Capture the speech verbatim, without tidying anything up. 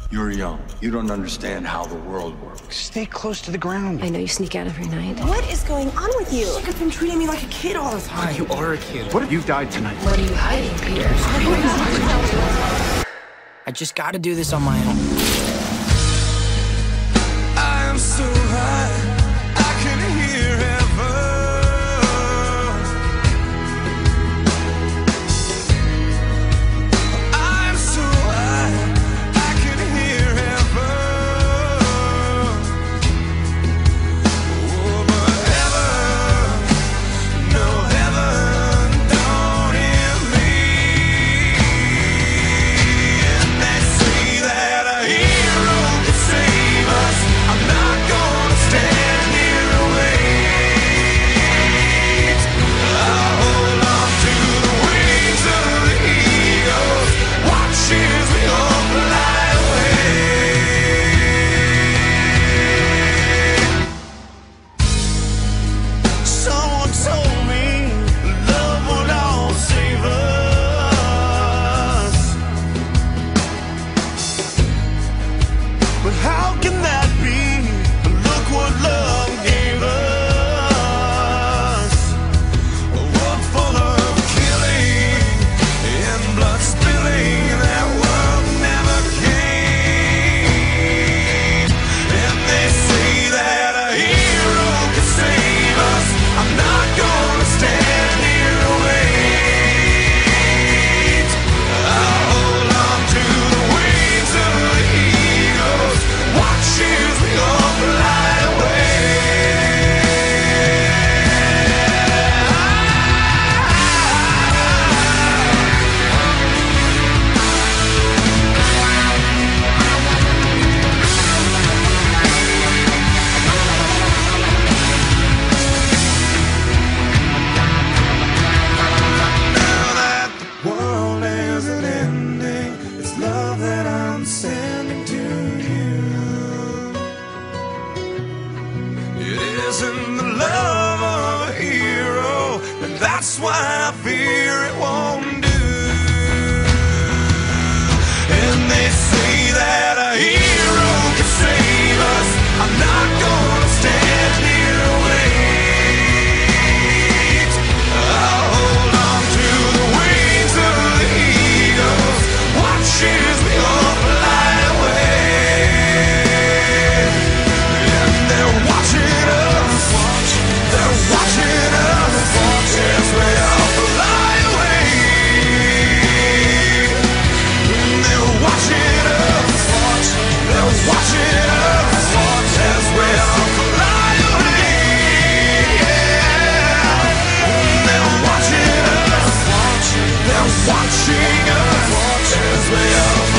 You're young. You don't understand how the world works. Stay close to the ground. I know you sneak out every night. What is going on with you? Look at them treating me like a kid all the time. You are a kid. What if you died tonight? What are you hiding, Peter? I just gotta do this on my own. I am so high, I can hear heaven. I am so high, I can hear heaven. Oh, but heaven, no heaven, don't hear me. And they say that a hero can save us. I'm not gonna stand here and wait. I'll hold on to the wings of the eagles, watch as we all fly away. Someone told me love would all save us, but how can that be? Look what love gave us. What for the killing and blood spilling, that world never came. And they say that a hero can save us. I'm not gonna stand here and wait. I'll hold on to the wings of the eagles, watch as we all fly away. Now that the world isn't ending, it's love that I'm sending to you. It isn't the love of a hero, and that's why I fear it won't do. And they say that a hero can save us. I'm not gonna stand here and wait. I'll hold on to the wings of the eagles, watch as we all fly away. And they're watching us, they're watching us, as we all fly away. And they're watching us, they're watching us, as we all fly away. Yeah. And they're watching us, they're watching us, as we all